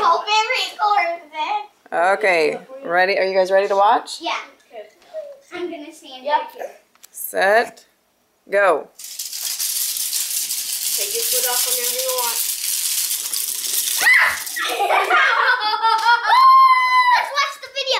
whole favorite color is that. Okay, ready? Are you guys ready to watch? Yeah. I'm gonna stand right here. Set, go. Take your foot off whenever you want.